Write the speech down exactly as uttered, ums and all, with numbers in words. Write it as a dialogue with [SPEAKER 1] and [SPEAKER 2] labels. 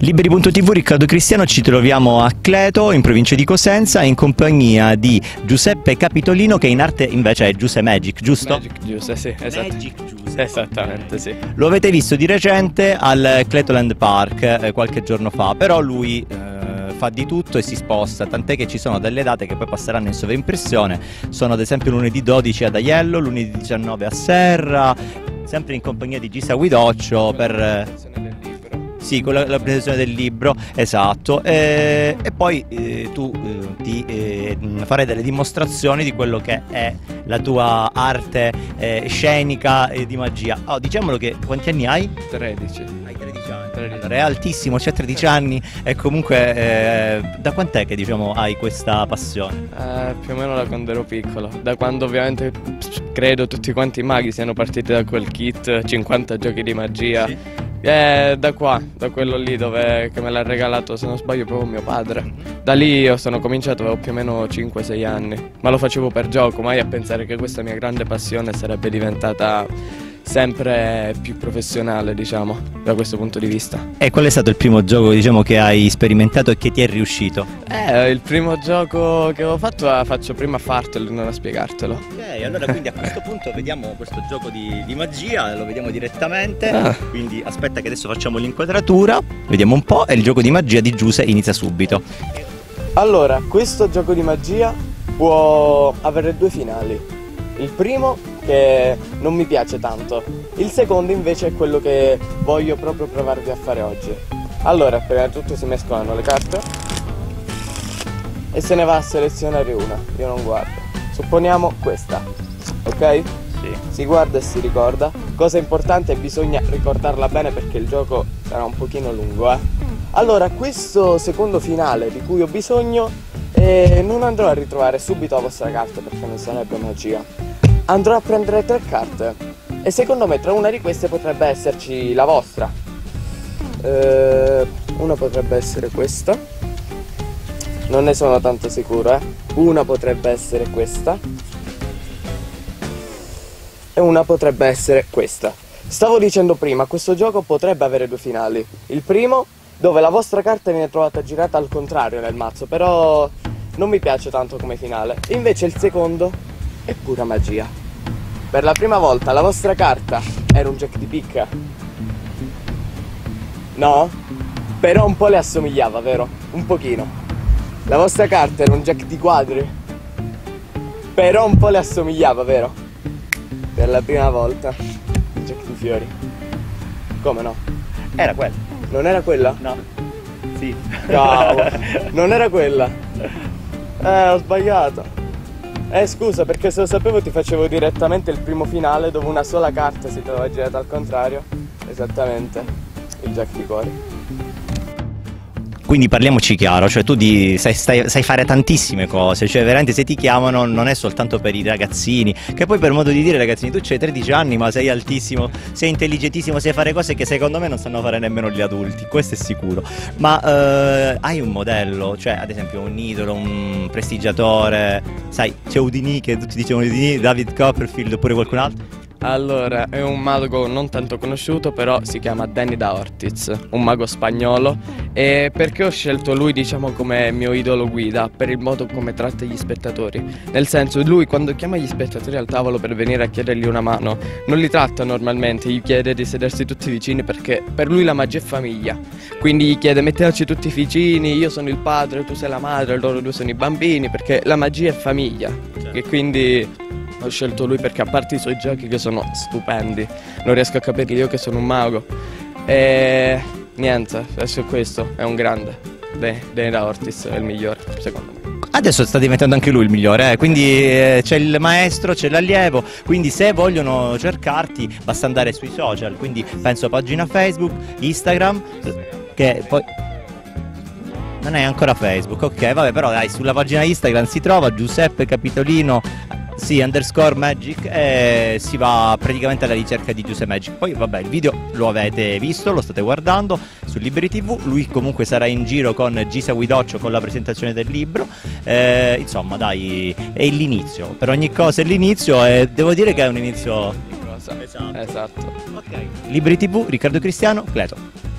[SPEAKER 1] Liberi punto tivù, Riccardo Cristiano, ci troviamo a Cleto, in provincia di Cosenza, in compagnia di Giuseppe Capitolino, che in arte invece è Giuse Magic, giusto?
[SPEAKER 2] Magic Giuse, sì, esatto.
[SPEAKER 1] Magic Giuse.
[SPEAKER 2] Esattamente, sì.
[SPEAKER 1] Lo avete visto di recente al Cletoland Park eh, qualche giorno fa, però lui eh, fa di tutto e si sposta, tant'è che ci sono delle date che poi passeranno in sovraimpressione. Sono ad esempio lunedì dodici ad Aiello, lunedì diciannove a Serra, sempre in compagnia di Gisa Guidoccio per... Eh, Sì, con la, la presentazione del libro, esatto, e, e poi eh, tu eh, ti eh, farai delle dimostrazioni di quello che è la tua arte eh, scenica e di magia. Oh, diciamolo che quanti anni hai?
[SPEAKER 2] tredici.
[SPEAKER 1] Hai tredici anni.
[SPEAKER 2] tredici.
[SPEAKER 1] Allora, è altissimo, c'è tredici anni e comunque eh, da quant'è che diciamo hai questa passione?
[SPEAKER 2] Eh, più o meno da quando ero piccolo, da quando ovviamente credo tutti quanti i maghi siano partiti da quel kit, cinquanta giochi di magia.
[SPEAKER 1] Sì.
[SPEAKER 2] Eh, da qua, da quello lì dove che me l'ha regalato, se non sbaglio, proprio mio padre. Da lì io sono cominciato, avevo più o meno cinque sei anni, ma lo facevo per gioco, mai a pensare che questa mia grande passione sarebbe diventata sempre più professionale, diciamo, da questo punto di vista.
[SPEAKER 1] E qual è stato il primo gioco, diciamo, che hai sperimentato e che ti è riuscito?
[SPEAKER 2] Eh, il primo gioco che ho fatto la faccio prima a fartelo, non a spiegartelo.
[SPEAKER 1] Ok, allora quindi a questo punto vediamo questo gioco di, di magia, lo vediamo direttamente,
[SPEAKER 2] Ah.
[SPEAKER 1] quindi aspetta che adesso facciamo l'inquadratura, vediamo un po' e il gioco di magia di Giuse inizia subito.
[SPEAKER 2] Allora, questo gioco di magia può avere due finali. Il primo che non mi piace tanto, il secondo invece è quello che voglio proprio provarvi a fare oggi. Allora, prima di tutto si mescolano le carte e se ne va a selezionare una, io non guardo. Supponiamo questa, ok?
[SPEAKER 1] Sì.
[SPEAKER 2] Si guarda e si ricorda. Cosa importante, bisogna ricordarla bene perché il gioco sarà un pochino lungo, eh. Allora, questo secondo finale di cui ho bisogno eh, non andrò a ritrovare subito la vostra carta perché non sarebbe magia. Andrò a prendere tre carte e secondo me tra una di queste potrebbe esserci la vostra. Eh, una potrebbe essere questa. Non ne sono tanto sicuro, eh. Una potrebbe essere questa. E una potrebbe essere questa. Stavo dicendo prima, questo gioco potrebbe avere due finali. Il primo, dove la vostra carta viene trovata girata al contrario nel mazzo, però non mi piace tanto come finale. E invece il secondo è pura magia. Per la prima volta la vostra carta era un jack di picca. No? Però un po' le assomigliava, vero? Un pochino. La vostra carta era un jack di quadri. Però un po' le assomigliava, vero? Per la prima volta il jack di fiori. Come no?
[SPEAKER 1] Era quello?
[SPEAKER 2] Non era quella?
[SPEAKER 1] No. Sì.
[SPEAKER 2] Bravo. Non era quella. Eh, ho sbagliato. Eh, scusa, perché se lo sapevo ti facevo direttamente il primo finale dove una sola carta si trova girata al contrario. Esattamente. Il jack di cuori.
[SPEAKER 1] Quindi parliamoci chiaro, cioè tu di, sai, stai, sai fare tantissime cose, cioè veramente se ti chiamano non è soltanto per i ragazzini, che poi per modo di dire ragazzini, tu c'hai tredici anni ma sei altissimo, sei intelligentissimo, sai fare cose che secondo me non sanno fare nemmeno gli adulti, questo è sicuro, ma eh, hai un modello, cioè ad esempio un idolo, un prestigiatore, sai, c'è Houdini che tutti dicevano Houdini, David Copperfield oppure qualcun altro?
[SPEAKER 2] Allora, è un mago non tanto conosciuto, però si chiama Danny da Ortiz, un mago spagnolo. E perché ho scelto lui, diciamo, come mio idolo guida? Per il modo come tratta gli spettatori. Nel senso, lui quando chiama gli spettatori al tavolo per venire a chiedergli una mano, non li tratta normalmente, gli chiede di sedersi tutti vicini perché per lui la magia è famiglia. Quindi gli chiede mettiamoci tutti vicini, io sono il padre, tu sei la madre, loro due sono i bambini, perché la magia è famiglia. E quindi ho scelto lui perché a parte i suoi giochi che sono stupendi, non riesco a capirli io che sono un mago. E niente, adesso questo è un grande. Danny da Ortiz è il migliore, secondo me.
[SPEAKER 1] Adesso sta diventando anche lui il migliore, eh? Quindi eh, c'è il maestro, c'è l'allievo, quindi se vogliono cercarti basta andare sui social, quindi penso pagina Facebook, Instagram, che poi... Non è ancora Facebook, ok, vabbè, però dai, sulla pagina Instagram si trova Giuseppe Capitolino, sì, underscore Magic, e si va praticamente alla ricerca di Giuse Magic. Poi vabbè, il video lo avete visto, lo state guardando su Liberi tivù, lui comunque sarà in giro con Gisa Guidoccio con la presentazione del libro, eh, insomma dai, è l'inizio, per ogni cosa è l'inizio e devo dire che è un inizio...
[SPEAKER 2] Esatto. Esatto.
[SPEAKER 1] Ok, Liberi tivù, Riccardo Cristiano, Cleto.